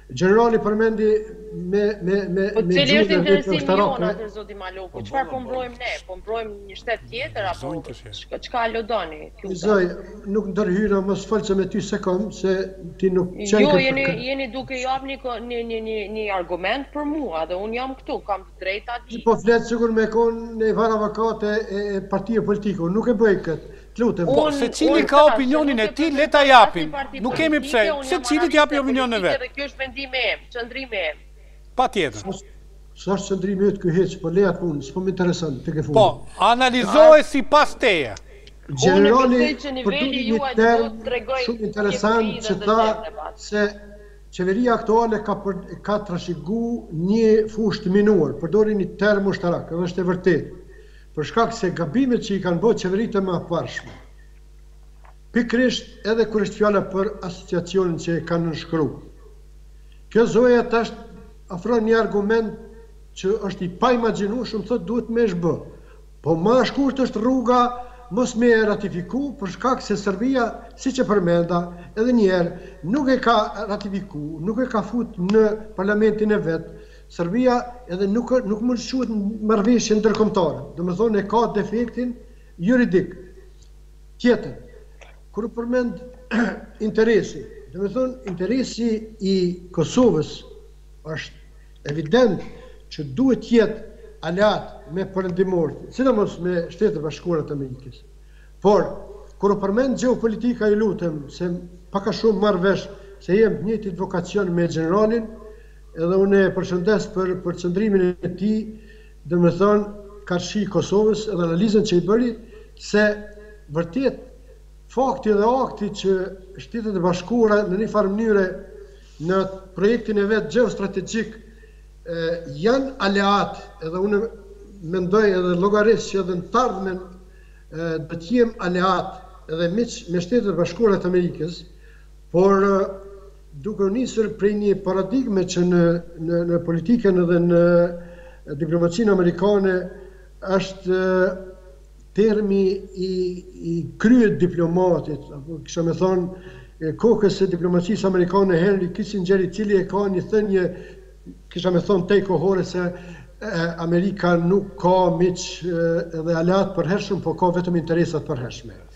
Generali përmendi Po cili është interesimi jonë atë zoti Maloku? Çfarë po mbrojmë ne? Po mbrojmë një shtet tjetër apo çka lodoni? Zoj, nuk ndërhyra mos folse me ty se kam, se ti nuk qenë. Jo, jeni duke japni një argument për mua dhe unë jam këtu, kam të drejta di. Po flet sigur me kon në var avokate e partie politike, nuk e bëj këtë. Lutem. Po se cili ka opinionin e tij, le ta japim. Nuk kemi pse. Se cili t'japi opinionin e vet. Kjo është vendimi im, qëndrimi im. Patjetër. S'është qëndrimi yt ky hiç, po leja punë, s'po më intereson tek e fundit. Po, analizohet sipas teje. Generali përdori një term shumë interesant që tha se qeveria aktuale ka trashëguar një fushë të minuar, përdori një term ushtarak, edhe është e vërtetë. Për shkak se gabimet që i kanë bërë qeveritë më parshme. Pikërisht edhe kur është fjala për asociacionin që e kanë nënshkruar. Kjo zoja tash ofron një argument që është i paimagjinueshëm, thotë duhet më shbë. Po më shkurt është rruga mos me ratifiku për shkak se Serbia, siç e përmenda edhe një herë, nuk e ka ratifiku, nuk e ka fut në parlamentin e vet. Serbia edhe nuk mund të quhet marrëveshje ndërkombëtare. Domethënë e ka defektin juridik. Tjetër, kur përmend interesi, domethënë interesi i Kosovës është evident që duhet të jetë aleat me perëndimorët, sidomos me Shtetet Bashkuara të Amerikës. Por kur përmend gjeopolitika, ju lutem, se pak a shumë marr vesh se jem njëjtit vokacion me generalin, edhe unë e përshëndes për qëndrimin e tij, domethënë karshi i Kosovës, edhe analizën që i bëri, se vërtet fakti dhe akti që Shtetet e Bashkuara në një farë mënyre në projektin e vet gjeostrategjik janë aleat, edhe unë mendoj edhe llogaris që edhe në të ardhmen do të jem aleat edhe me Shtetet e Bashkuara të Amerikës, por duke nisur prej një paradigme që në politikën edhe në diplomacinë amerikane është termi i kryet diplomatit, apo kisha me thonë kokës së diplomacisë amerikane Henry Kissinger, i cili e ka një thënie, kisha me thonë tej kohore, se Amerika nuk ka miq edhe aleat përhershëm, po ka vetëm interesat përhershme.